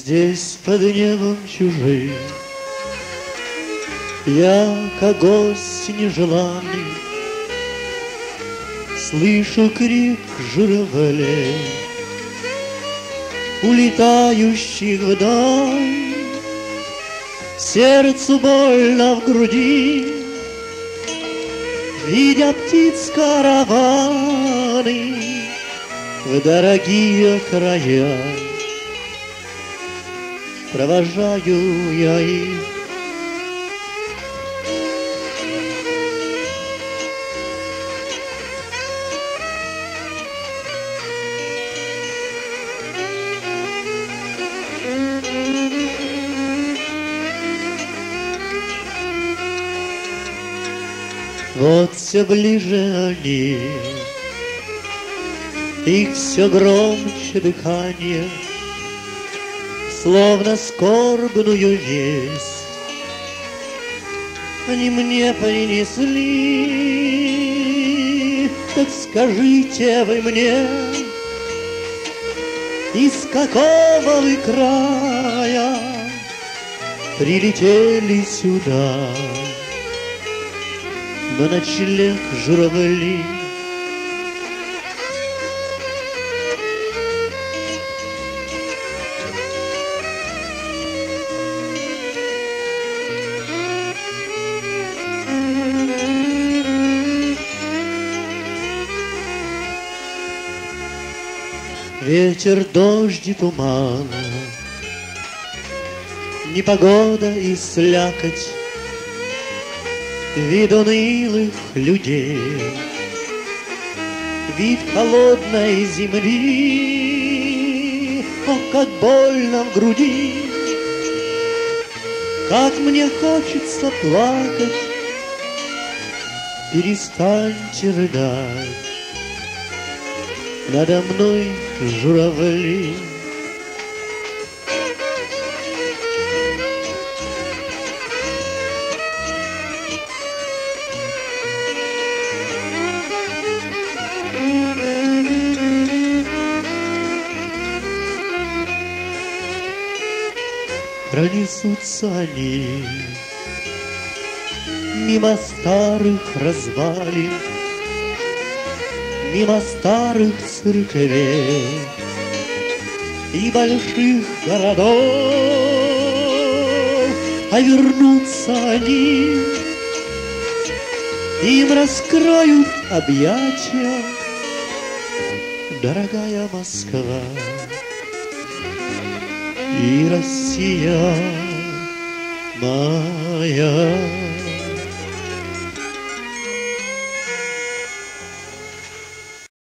Здесь под небом чужим я, как гость нежеланный, слышу крик журавлей, улетающих вдаль. Сердцу больно в груди, видя птиц караваны в дорогие края. Провожаю я их. Вот все ближе они, их все громче дыхание, словно скорбную весть они мне принесли. Так скажите вы мне, из какого вы края прилетели сюда на ночлег журавли? Ветер, дождь и туман, непогода и слякоть, вид унылых людей, вид холодной земли. О, как больно в груди, как мне хочется плакать. Перестаньте рыдать, надо мной журавли. Пронесутся они мимо старых развалин, мимо старых церквей и больших городов, а вернутся они, им раскроют объятия, дорогая Москва и Россия моя.